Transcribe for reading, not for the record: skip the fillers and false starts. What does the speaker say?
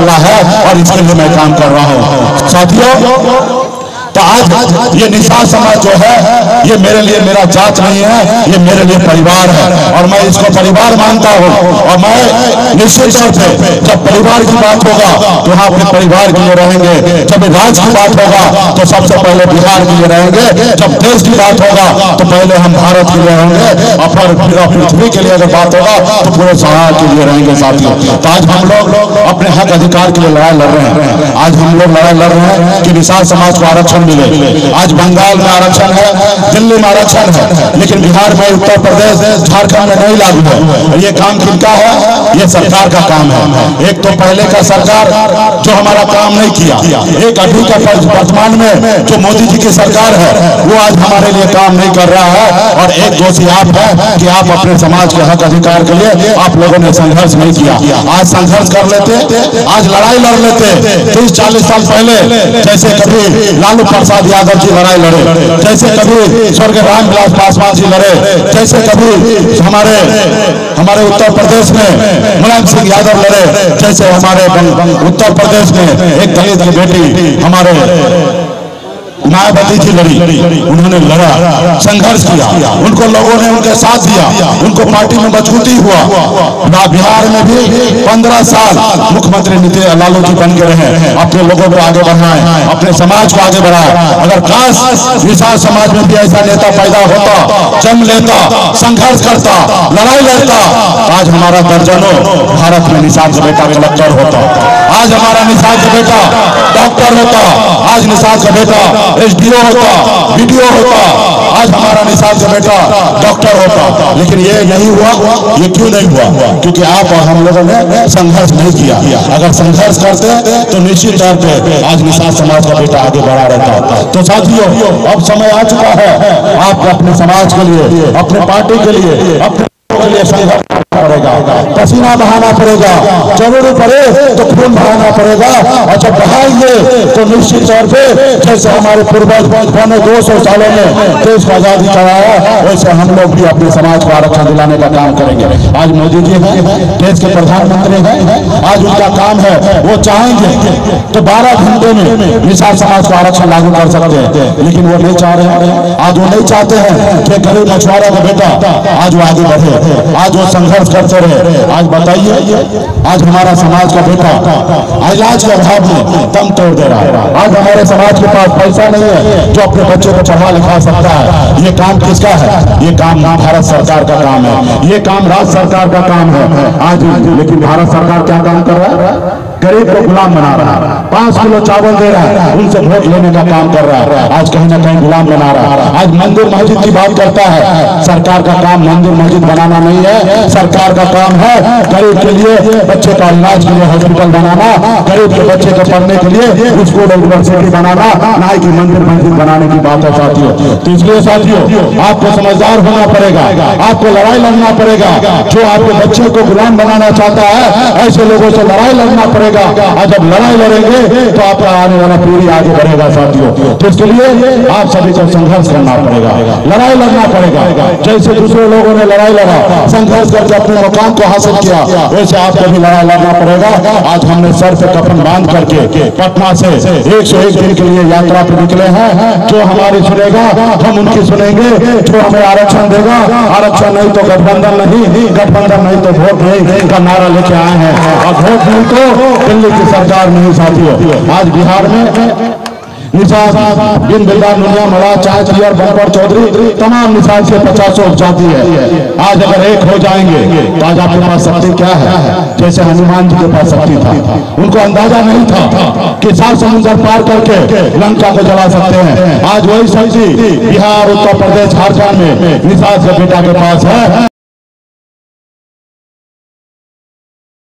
अल्लाह है और इसके लिए मैं काम कर रहा हूँ। साथियों, तो आज ये निसार समाज जो है ये मेरे लिए मेरा जात नहीं है, ये मेरे लिए परिवार है और मैं इसको परिवार मानता हूँ। और मैं निश्चित तौर पे जब परिवार की बात होगा तो हम अपने परिवार के लिए रहेंगे, जब राज्य की बात होगा तो सबसे पहले बिहार के लिए रहेंगे, जब देश की बात होगा तो पहले हम भारत के लिए रहेंगे और फिर पृथ्वी के लिए अगर बात होगा तो पूरे संसार के लिए रहेंगे। साथियों, तो आज हम लोग अपने हक अधिकार के लिए लड़ाई लड़ रहे हैं। आज हम लोग लड़ाई लड़ रहे हैं कि निसार समाज को आरक्षण मिले। आज बंगाल में आरक्षण है, दिल्ली में आरक्षण है, लेकिन बिहार में, उत्तर प्रदेश, झारखंड में नहीं लागू है। ये काम किनका है? ये सरकार का काम है। एक तो पहले का सरकार जो हमारा काम नहीं किया, एक अभी का वर्तमान में जो मोदी जी की सरकार है वो आज हमारे लिए काम नहीं कर रहा है। और एक दोषी आप है कि आप अपने समाज के हक अधिकार के लिए आप लोगों ने संघर्ष नहीं किया। आज संघर्ष कर लेते, आज लड़ाई लड़ लेते 30-40 साल पहले, जैसे कभी लालू प्रसाद यादव जी लड़ाई लड़े, जैसे कभी स्वर्गीय रामविलास पासवान जी लड़े, जैसे कभी हमारे उत्तर प्रदेश में मुलायम सिंह यादव लड़े, जैसे हमारे उत्तर प्रदेश में एक दलित की बेटी हमारे मायावती जी लड़ी, उन्होंने लड़ा, संघर्ष किया, उनको लोगों ने उनके साथ दिया, उनको पार्टी में मजबूती हुआ। बिहार में भी 15 साल मुख्यमंत्री लालू जी बन के रहे, अपने लोगों को आगे बढ़ाए, अपने समाज को आगे बढ़ाए। अगर काश निसार समाज में भी ऐसा नेता पैदा होता, जन्म लेता, संघर्ष करता, लड़ाई लड़ता, आज हमारा दर्जनों भारत में निसार का बेटा कलेक्टर होता, आज हमारा निसार का बेटा डॉक्टर होता, आज निसार का बेटा एसडीओ होता, बीडीओ होता, आज हमारा निसार का बेटा डॉक्टर होता। लेकिन ये नहीं हुआ। ये क्यों नहीं हुआ? क्योंकि आप और हम लोगों ने संघर्ष नहीं किया। अगर संघर्ष करते तो निश्चित तौर पे आज निसार समाज का बेटा आगे बढ़ा रहता। तो साथियों, अब समय आ चुका है आपको अपने समाज के लिए, अपने पार्टी के लिए, अपने लिए संघर्ष पड़ेगा, पसीना बहाना पड़ेगा, जरूरी पड़े तो खून बहाना पड़ेगा। और जब बहाएंगे तो निश्चित तौर पे जैसे हमारे पूर्वज 200 सालों में देश को आजादी कराया, वैसे हम लोग भी अपने समाज को आरक्षण दिलाने का काम करेंगे। आज मोदी जी हैं, देश के प्रधानमंत्री हैं, आज उनका काम है, वो चाहेंगे तो 12 घंटे में निसार समाज को आरक्षण लागू कर सकते हैं, लेकिन वो नहीं चाह रहे हैं। आज वो नहीं चाहते हैं कि गरीब मछुआरा का बेटा आज वो आगे बढ़े, आज वो संघर्ष करते रहे। आज बताइए, आज हमारा समाज का बेटा इलाज के अभाव में दम तोड़ दे रहा है। आज हमारे समाज के पास पैसा नहीं है जो अपने बच्चे को पढ़ा लिखा सकता है। ये काम किसका है? ये काम भारत सरकार का काम है, ये काम राज्य सरकार का काम है आज। लेकिन भारत सरकार क्या काम कर रहा है? गरीब को गुलाम बना रहा है, 5 किलो चावल दे रहा है, उनसे वोट लेने का काम कर रहा है। आज कहीं ना कहीं गुलाम बना रहा है। आज मंदिर मस्जिद की बात करता है, सरकार का काम मंदिर मस्जिद बनाना नहीं है। सरकार का काम है गरीब के लिए बच्चे का इलाज के लिए हॉस्पिटल बनाना, गरीब के बच्चे को पढ़ने के लिए स्कूल यूनिवर्सिटी बनाना, ना कि मंदिर मस्जिद बनाने की बात है साथियों। तो इसलिए साथियों, आपको समझदार होना पड़ेगा, आपको लड़ाई लड़ना पड़ेगा। जो आपके बच्चे को गुलाम बनाना चाहता है, ऐसे लोगों से लड़ाई लड़ना पड़ेगा। और जब लड़ाई लड़ेंगे तो आपका आने वाला पीढ़ी आगे बढ़ेगा साथियों। तो इसके लिए आप सभी को संघर्ष करना पड़ेगा, लड़ाई लड़ना पड़ेगा। जैसे दूसरे लोगों ने लड़ाई लड़ा, संघर्ष करके अपने मुकाम को हासिल किया, वैसे आपको भी लड़ाई लड़ना पड़ेगा। आज हमने सर पे कफन बांध करके पटना से 101 दिन के लिए यात्रा पे निकले हैं। जो हमारी सुनेगा हम उनकी सुनेंगे, जो हमें आरक्षण देगा, आरक्षण नहीं तो गठबंधन नहीं, गठबंधन नहीं तो वोट नहीं का नारा लेके आए हैं। और वोट नहीं तो दिल्ली की सरकार नहीं साथियों। आज बिहार में निसार बिन बिल्ला नुनिया मड़ा चाय चियर बंपर चौधरी तमाम निसार से 50 जाति है। आज अगर एक हो जाएंगे तो आज आपके पास शक्ति क्या है? जैसे हनुमान जी के पास शक्ति था, उनको अंदाजा नहीं था कि 7 समुद्र पार करके लंका को जला सकते हैं। आज वही शक्ति बिहार, उत्तर प्रदेश, झारखंड में निसार के बेटा के पास है।